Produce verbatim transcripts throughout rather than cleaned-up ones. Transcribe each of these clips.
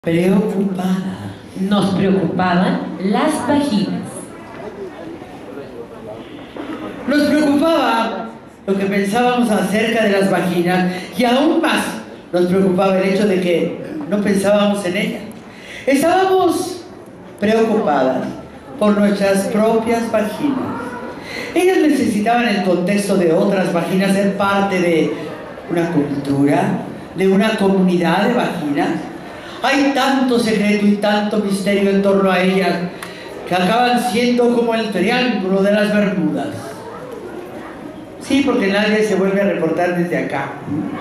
Preocupada. Nos preocupaban las vaginas. Nos preocupaba lo que pensábamos acerca de las vaginas y aún más nos preocupaba el hecho de que no pensábamos en ellas. Estábamos preocupadas por nuestras propias vaginas. Ellas necesitaban el contexto de otras vaginas, ser parte de una cultura, de una comunidad de vaginas. Hay tanto secreto y tanto misterio en torno a ellas que acaban siendo como el triángulo de las Bermudas. Sí, porque nadie se vuelve a reportar desde acá.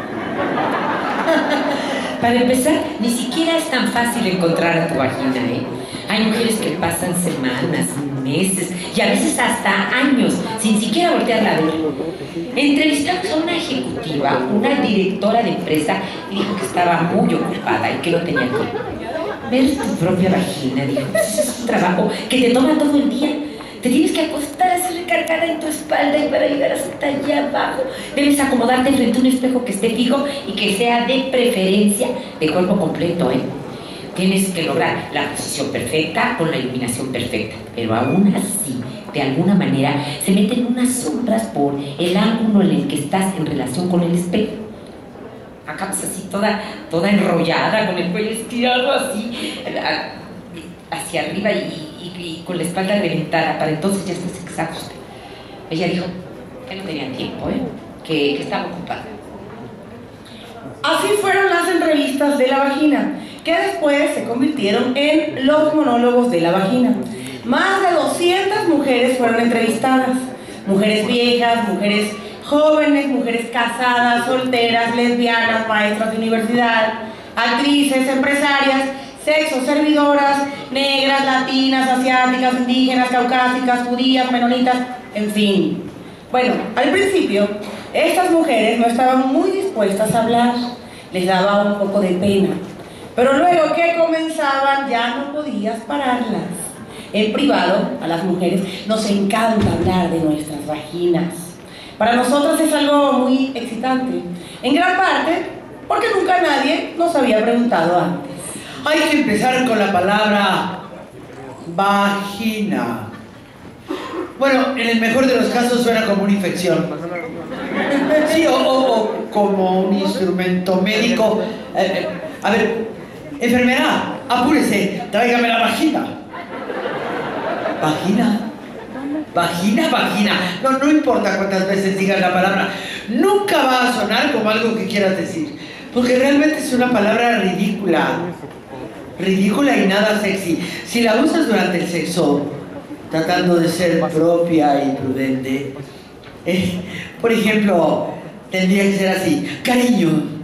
Para empezar, ni siquiera es tan fácil encontrar a tu vagina, ¿eh? Hay mujeres que pasan semanas, meses y a veces hasta años sin siquiera voltearla a ver. Entrevistamos a una ejecutiva, una directora de empresa, y dijo que estaba muy ocupada y que no tenía tiempo. Ver tu propia vagina, dijo, pues es un trabajo que te toma todo el día. Te tienes que acostar así recargada en tu espalda y para llegar hasta allá abajo debes acomodarte frente a un espejo que esté fijo y que sea de preferencia de cuerpo completo, ¿eh? Tienes que lograr la posición perfecta con la iluminación perfecta, pero aún así, de alguna manera, se meten unas sombras por el ángulo en el que estás en relación con el espejo. Acabas así toda, toda enrollada, con el cuello estirado así, hacia arriba y Y, y con la espalda reventada, para entonces ya estás exhausta. Ella dijo que no tenía tiempo, ¿eh? que, que estaba ocupada. Así fueron las entrevistas de la vagina, que después se convirtieron en los monólogos de la vagina. Más de doscientas mujeres fueron entrevistadas. Mujeres viejas, mujeres jóvenes, mujeres casadas, solteras, lesbianas, maestras de universidad, actrices, empresarias, sexo, servidoras, negras, latinas, asiáticas, indígenas, caucásicas, judías, menonitas, en fin. Bueno, al principio, estas mujeres no estaban muy dispuestas a hablar, les daba un poco de pena. Pero luego que comenzaban, ya no podías pararlas. En privado, a las mujeres nos encanta hablar de nuestras vaginas. Para nosotras es algo muy excitante, en gran parte porque nunca nadie nos había preguntado antes. Hay que empezar con la palabra vagina. Bueno, en el mejor de los casos suena como una infección. Sí, o, o, o como un instrumento médico. Eh, eh, a ver, enfermera, apúrese, tráigame la vagina. ¿Vagina? Vagina, vagina. No, no importa cuántas veces digas la palabra, nunca va a sonar como algo que quieras decir. Porque realmente es una palabra ridícula. Ridícula y nada sexy. Si la usas durante el sexo, tratando de ser propia y prudente, eh, por ejemplo, tendría que ser así: cariño,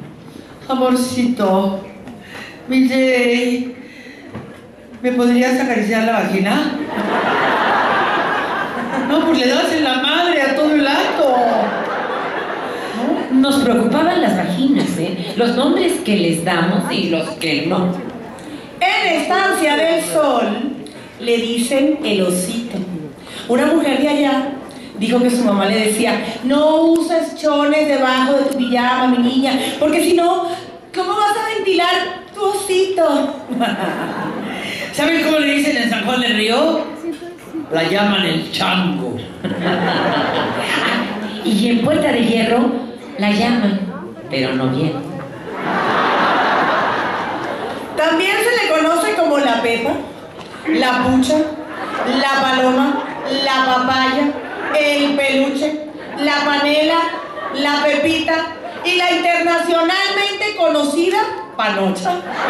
amorcito, mi Jay, ¿me podrías acariciar la vagina? No, pues le das en la madre a todo el acto. ¿No? Nos preocupaban las vaginas, ¿eh? Los nombres que les damos y los que no. En Estancia del Sol le dicen el osito. Una mujer de allá dijo que su mamá le decía: no uses chones debajo de tu pijama, mi niña, porque si no, ¿cómo vas a ventilar tu osito? ¿Saben cómo le dicen en San Juan del Río? La llaman el chango. Y en Puerta de Hierro la llaman, pero no bien. También se le conoce como la pepa, la pucha, la paloma, la papaya, el peluche, la panela, la pepita y la internacionalmente conocida panocha.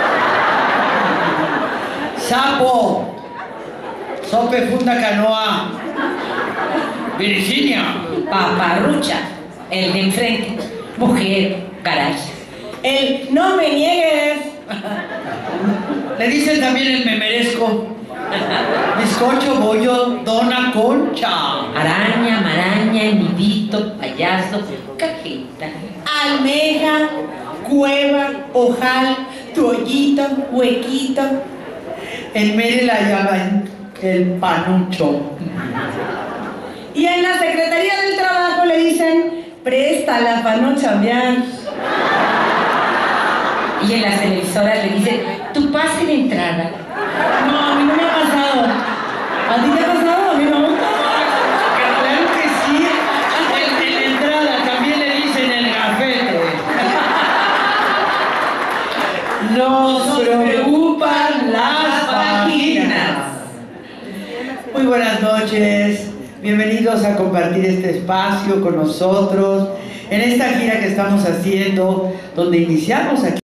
Sapo, sope funda canoa, Virginia, Paparrucha, el de enfrente, mujer, caray. El no me niegues. le dicen también el me merezco. Bizcocho, bollo, dona, concha, Araña, maraña, nidito, payaso, cajeta, almeja, cueva, ojal, toallito, huequito. En Mere la llaman el panucho. Y en la Secretaría del Trabajo le dicen: préstala para no chambear. Y en las televisoras le dicen, tu pase de entrada. No, a mí no me ha pasado. ¿A ti te ha pasado? A mí no. Claro que sí. En, en la entrada también le dicen el gafete. Nos preocupan las vaginas. Muy buenas noches. Bienvenidos a compartir este espacio con nosotros en esta gira que estamos haciendo, donde iniciamos aquí